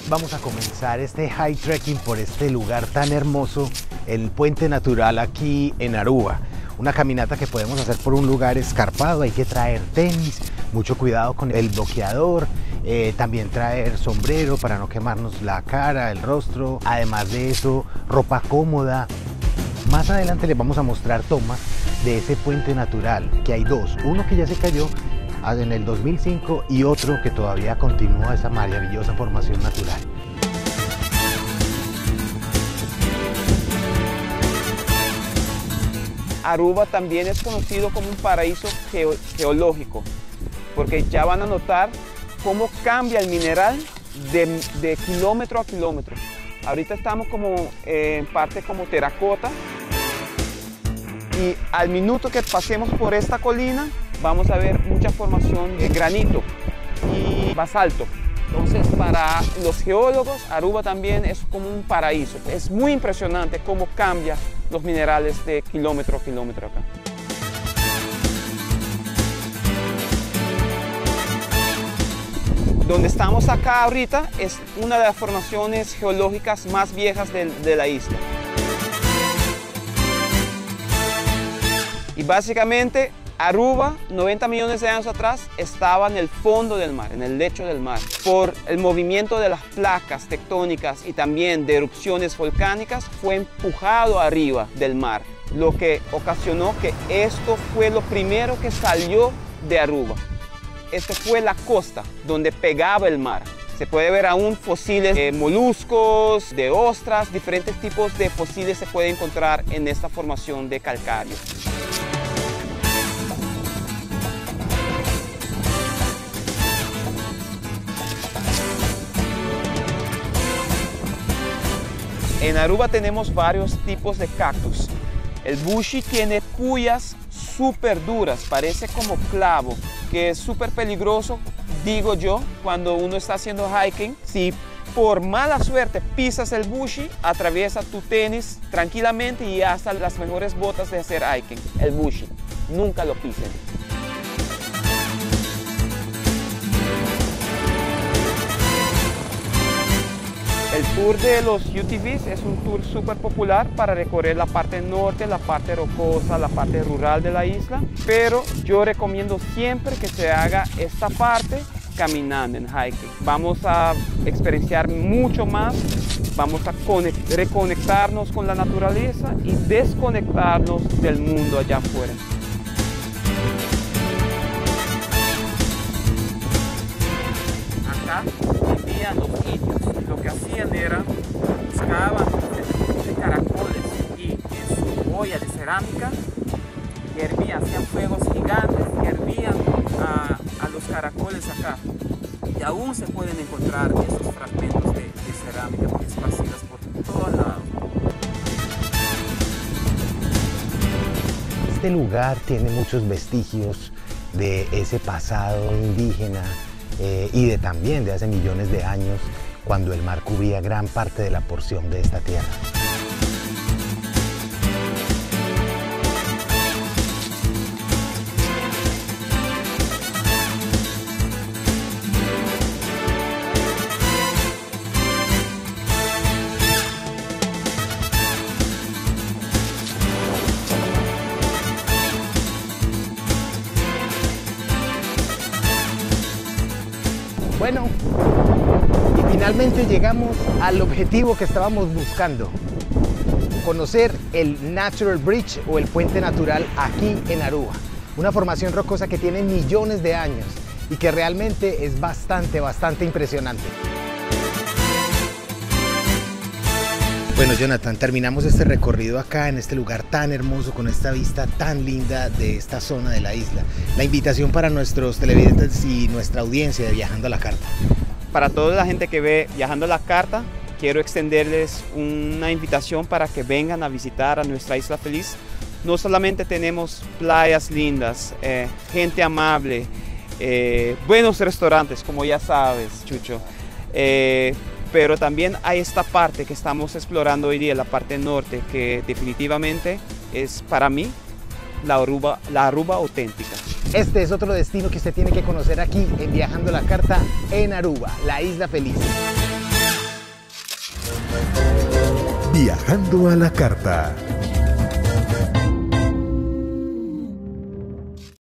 Vamos a comenzar este high trekking por este lugar tan hermoso, el Puente Natural aquí en Aruba. Una caminata que podemos hacer por un lugar escarpado, hay que traer tenis, mucho cuidado con el bloqueador, también traer sombrero para no quemarnos la cara, el rostro, además de eso, ropa cómoda. Más adelante les vamos a mostrar tomas de ese puente natural, que hay dos, uno que ya se cayó en el 2005 y otro que todavía continúa esa maravillosa formación natural. Aruba también es conocido como un paraíso geológico, porque ya van a notar cómo cambia el mineral de kilómetro a kilómetro. Ahorita estamos como en parte como terracota y al minuto que pasemos por esta colina vamos a ver mucha formación de granito y basalto. Entonces, para los geólogos, Aruba también es como un paraíso. Es muy impresionante cómo cambia los minerales de kilómetro a kilómetro acá. Donde estamos acá ahorita es una de las formaciones geológicas más viejas de la isla. Y básicamente Aruba, 90 millones de años atrás, estaba en el fondo del mar, en el lecho del mar. Por el movimiento de las placas tectónicas y también de erupciones volcánicas, fue empujado arriba del mar, lo que ocasionó que esto fue lo primero que salió de Aruba. Esta fue la costa donde pegaba el mar. Se puede ver aún fósiles de moluscos, de ostras, diferentes tipos de fósiles se pueden encontrar en esta formación de calcario. En Aruba tenemos varios tipos de cactus. El bushi tiene puyas súper duras, parece como clavo, que es súper peligroso, digo yo, cuando uno está haciendo hiking. Si por mala suerte pisas el bushi, atraviesa tu tenis tranquilamente y hasta las mejores botas de hacer hiking. El bushi, nunca lo pisen. El tour de los UTVs es un tour súper popular para recorrer la parte norte, la parte rocosa, la parte rural de la isla, pero yo recomiendo siempre que se haga esta parte caminando en hiking. Vamos a experienciar mucho más, vamos a reconectarnos con la naturaleza y desconectarnos del mundo allá afuera. Acá vivían los indios. Lo que hacían era buscaban de caracoles y en su olla de cerámica hervían, hacían fuegos gigantes, hervían a los caracoles acá. Y aún se pueden encontrar esos fragmentos de cerámica esparcidas por todos lados. Este lugar tiene muchos vestigios de ese pasado indígena y también de hace millones de años, cuando el mar cubría gran parte de la porción de esta tierra. Bueno, y finalmente llegamos al objetivo que estábamos buscando: conocer el Natural Bridge o el puente natural aquí en Aruba. Una formación rocosa que tiene millones de años y que realmente es bastante impresionante. Bueno, Jonathan, terminamos este recorrido acá en este lugar tan hermoso, con esta vista tan linda de esta zona de la isla. La invitación para nuestros televidentes y nuestra audiencia de Viajando a la Carta. Para toda la gente que ve Viajando a la Carta, quiero extenderles una invitación para que vengan a visitar a nuestra Isla Feliz. No solamente tenemos playas lindas, gente amable, buenos restaurantes, como ya sabes, Chucho. Pero también hay esta parte que estamos explorando hoy día, la parte norte, que definitivamente es para mí la Aruba auténtica. Este es otro destino que usted tiene que conocer aquí en Viajando a la Carta en Aruba, la Isla Feliz. Viajando a la carta.